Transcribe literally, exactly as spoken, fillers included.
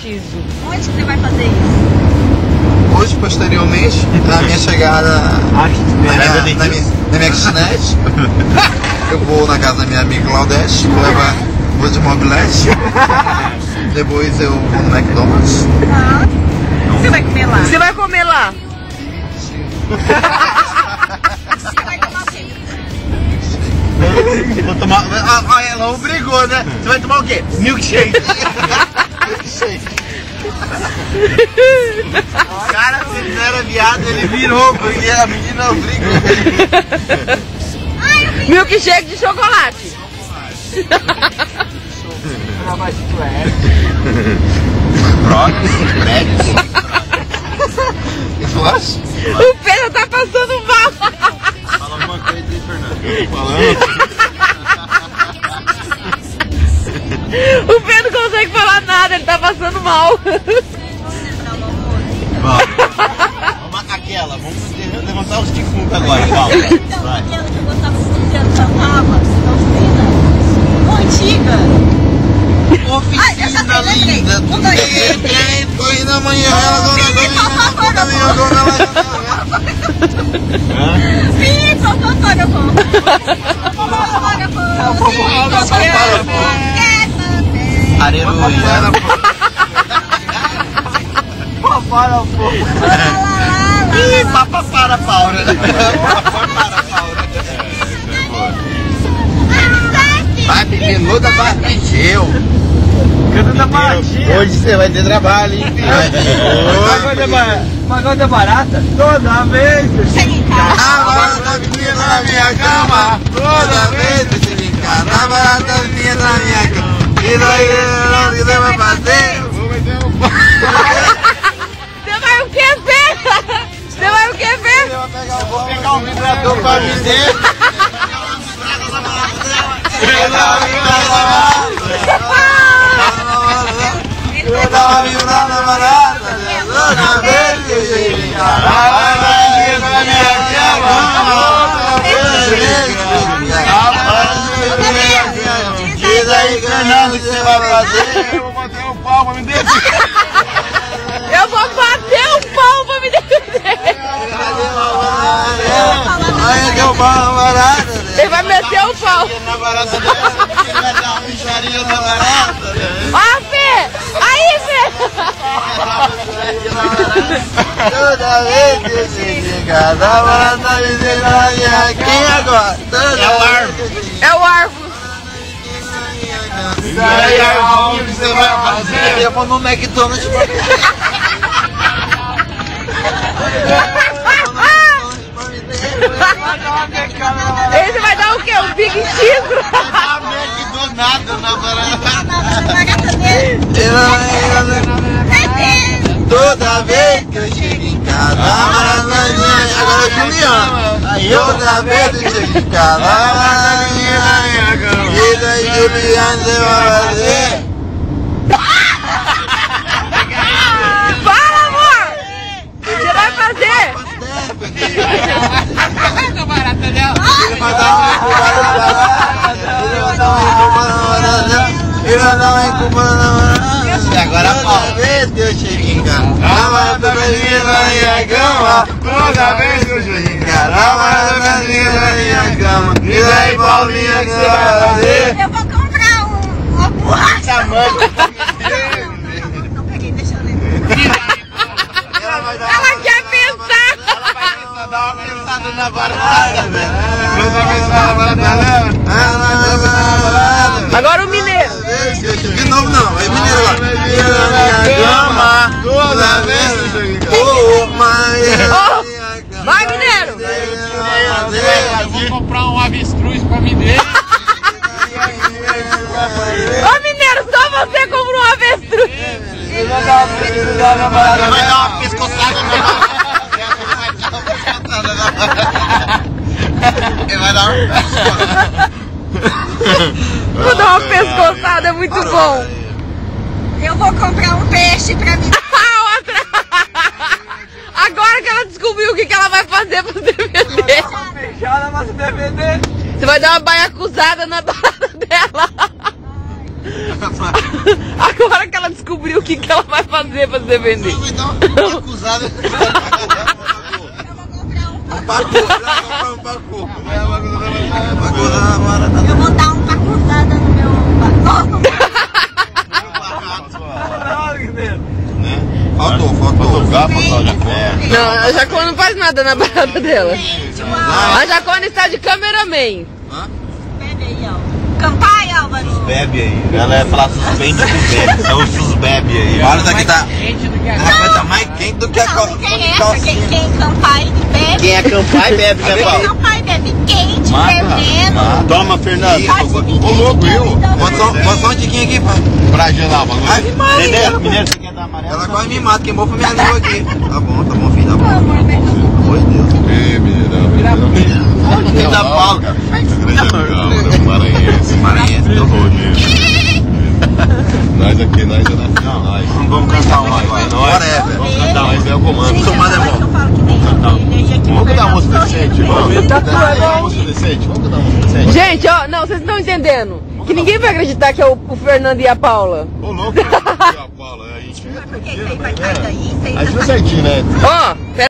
preciso. Onde que você vai fazer isso? Hoje, posteriormente, na minha chegada na minha, na minha, na minha kitnet, eu vou na casa da minha amiga Claudete, vou levar, vou de mobilete, depois eu vou no McDonald's. Ah, você vai comer lá? Você vai comer lá? Você vai tomar o quê? Vou tomar. Ah, ah, ela obrigou, né? Você vai tomar o quê? Milkshake. Milkshake. O cara, se ele não era viado, ele virou, porque a menina obrigou ele. Milkshake de chocolate. O Pedro tá passando mal. Fala alguma coisa aí, Fernando. Falando. O Pedro não consegue falar nada, ele tá passando mal. Vamos. Vamos aquela, vamos levantar os defuntos agora, Paulo. Então, aquela que eu gostava de você cantava, antiga. Oficina linda, Um, dois, três. Entrei, foi na manhã, ela dona Aleluia. Para, pô. Ih, papa para, Paula. Papa para, Paula. Vai, menino da Bartigeu. Canta da Bartigeu. Hoje você vai ter trabalho, hein? Pagode é barata? Toda vez que eu chego em casa. A barata vinha na minha cama. Toda vez que eu chego em casa. A barata vinha na minha cama. E daí, o que você vai fazer? Você vai o que ver? Você vai o que ver? Eu vou pegar um vibrador pra mim dentro. Eu dar uma vibrada na barata. Toda vez que eu chego em casa. A barata vinha na minha cama. Toda vez que eu chego em casa. A barata vinha na minha cama. E daí, Fernando, o que você vai fazer? Eu vou bater o pau pra me defender. Eu vou bater o pau pra me defender. Aí deu pau na barata. Ele vai meter o pau. Na barata dela, ele vai dar uma bicharia na barata. Ó, Fê! Aí, Fê! Toda vez que eu chego em casa, a barata me vem na minha. Quem agora? É o Arvo. É o Arvo. E aí, Arvo, o que você vai fazer? Eu vou no McDonald's. Ele vai dar o quê? Um Big Cheese? Vai dar McDonald's na barata. Toda vez que eu chego em casa, a barata minha. Agora é o Juliano. Toda vez que eu chego em casa, a barata minha. E daí, Juliano, você vai fazer? Fala, amor! Você vai fazer? A barata dela. Ele vai dar uma incubada na barata. Ele vai dar uma incubada na barata. Ele vai dar uma incubada na barata. E agora, toda vez que eu chego em casa, a barata vinha na minha cama. Toda vez que eu chego em casa, a barata vinha na minha cama. E daí, Paulinha, o que você vai fazer? Eu vou comprar um, uma borracha. Não peguei, deixa eu ler. Ela vai dar Ela quer pensar! Ela vai tentar dar uma pensada na barata, velho. Vai dar uma pensada na barata, velho. Agora o mineiro. De novo não, é mineiro lá. Cama, toda vez que eu chego em casa. Vai, mineiro! Eu vou comprar um avestruz pra mim dele. Ô, mineiro, só você compra um avestruz. Ele vai dar uma pescoçada na barata. Ele vai dar uma Vou dar uma pescoçada, é muito bom. Eu vou comprar um peixe pra mim. A outra! Agora que ela descobriu o que, que ela vai fazer pra se defender. Fechada pra se defender. Você vai dar uma baiacuzada na barata dela. Agora que ela descobriu. descobrir o que, que ela vai fazer pra se defender. Então, acusada. Um pacu, um pacu. Eu vou dar um pacuzada no meu pacote. Faltou, faltou. Não, a Jacona não faz nada na barata dela. A Jacona está de cameraman. Bebe aí, ó. Campai, Álvaro. Bebe aí. Ela é falar suspende com bebe. São os bebe aí. Olha, isso aqui tá. Rapaz, tá mais quente do que a Não, não tem essa. Quem, quem campai bebe. Quem é campai bebe, né, Quem Paulo? campai bebe quente, fervendo. Toma, Fernando. Ô, louco, eu. Bota só um tiquinho aqui, pai. Pra gelar o bagulho. Ai, Mineiro, mineiro, você quer dar amarelo? Ela quase me mata, queimou pra minha língua aqui. Tá bom, tá bom, filho, tá bom. Pois Deus. Ei, mineirão. Filho da pau, cara. Maranhense. Maranhense, deu roxo. Nós aqui, nós é da final. Nós. Vamos cantar um agora. Bora, é, velho. Vamos cantar, mas é o comando. O comando é bom. Vamos cantar uma música decente, vamos. Vamos cantar uma música decente. Vamos cantar uma música decente. Gente, ó, não, vocês não estão entendendo. Que ninguém vai acreditar que é o, o Fernando e a Paula. Ô, louco, a Paula, a gente é Porque isso aí vai cair daí. Isso aí a gente é certinho, né? Ó,